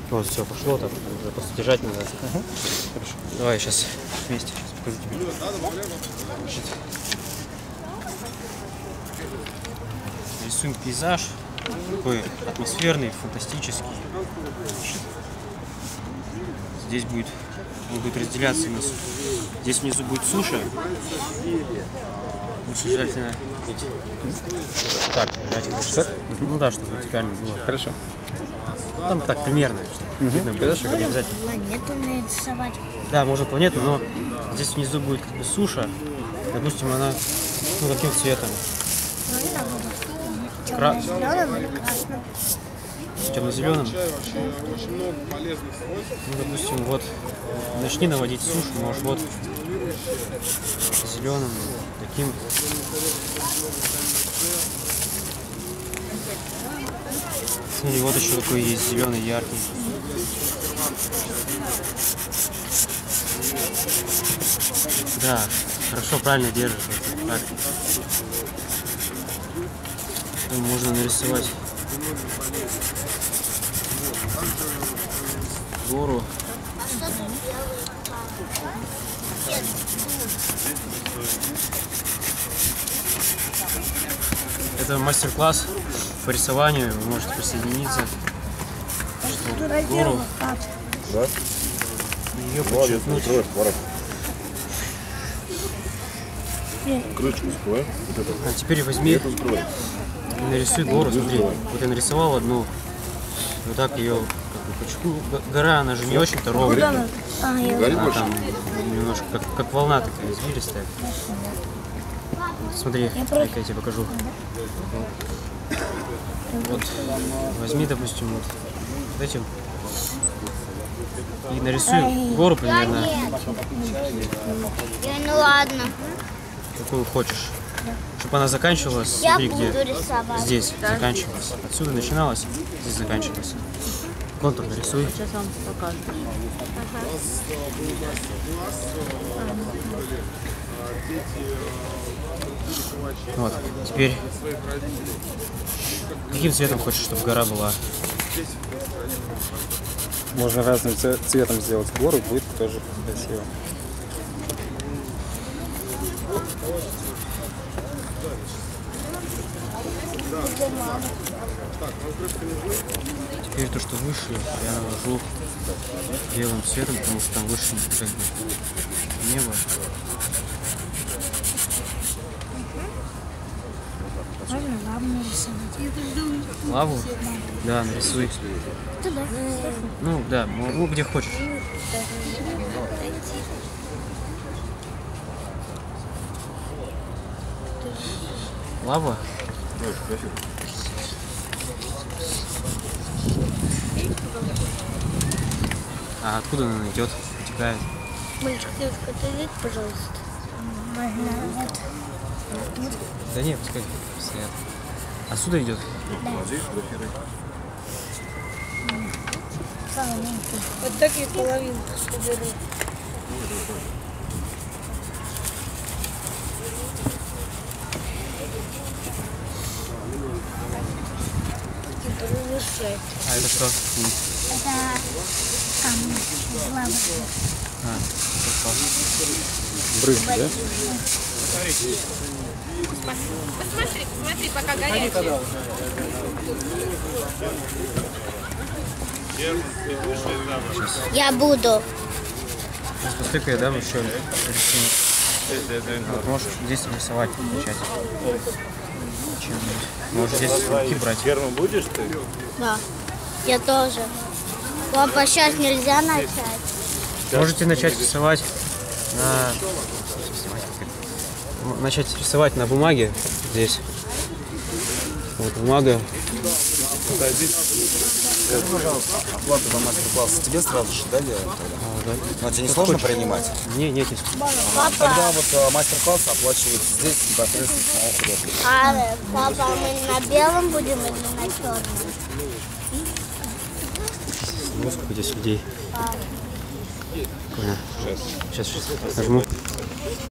Вот, все, пошло, так уже просто держать надо. Хорошо. Давай сейчас вместе покажу тебе. Значит, рисуем пейзаж, такой атмосферный, фантастический. Значит, здесь он будет разделяться на... Здесь внизу будет суша. Лучше желательно... Так, ну да, чтобы вертикально было. Хорошо. Там так примерно, чтобы видно было, что не обязательно. Планету нарисовать. Да, можно планету, но здесь внизу будет как бы суша. Допустим, она каким цветом? Темно-зеленым или красным? Темно-зеленым. Ну, допустим, вот начни наводить сушу, можешь вот зеленым, таким. Смотри, вот еще такой есть зеленый, яркий. Да, хорошо, правильно держишь. Так. Можно нарисовать гору. Это мастер-класс по рисованию, вы можете присоединиться. Что гору, да? ее подчеркнуть. Крышку закрывай. А теперь возьми, нарисуй гору, смотри. Вот я нарисовал одну, вот так ее подчеркну. Гора, она же не очень-то ровная. Она там немножко как волна такая извилистая. Смотри, я тебе покажу. Вот возьми, допустим, вот этим и нарисуй гору примерно. Ну ладно. Какую хочешь. Чтобы она заканчивалась, смотри, где здесь заканчивалась. Отсюда начиналась, здесь заканчивалась. Контур нарисуй. Сейчас вам покажу. Вот, теперь каким цветом хочешь, чтобы гора была? Можно разным цветом сделать гору, будет тоже красиво. Теперь то, что выше, я навожу белым цветом, потому что там выше как бы небо. Можно лаву нарисовать. Лаву? Да, нарисуй. Туда. Ну да, ну где хочешь. Лава? А откуда она идет? Утекает? Мальчик, девушка, отойдите, пожалуйста. Можно вот. Да не, пускай стоят. Отсюда идет? Да. Вот так и половинку соберу. А это что? Это камни из лавы. А, это что? Брызги, да? Посмотри, пока горячий. Я буду. Сейчас посмотри-ка я дам еще рисунок. Вот, можешь здесь рисовать, начать. Можешь здесь руки брать. Первым будешь ты? Да. Я тоже. Папа, сейчас нельзя начать. Можете начать рисовать на бумаге здесь. Вот бумага. Скажи, пожалуйста, оплату за мастер-класс тебе сразу же, да, делаем тогда? Да. Но тебе не сложно принимать? Нет. Тогда вот мастер-класс оплачивается здесь непосредственно самого художника. А, папа, мы на белом будем или на черном? Вот сколько здесь людей. Понял. Сейчас нажму.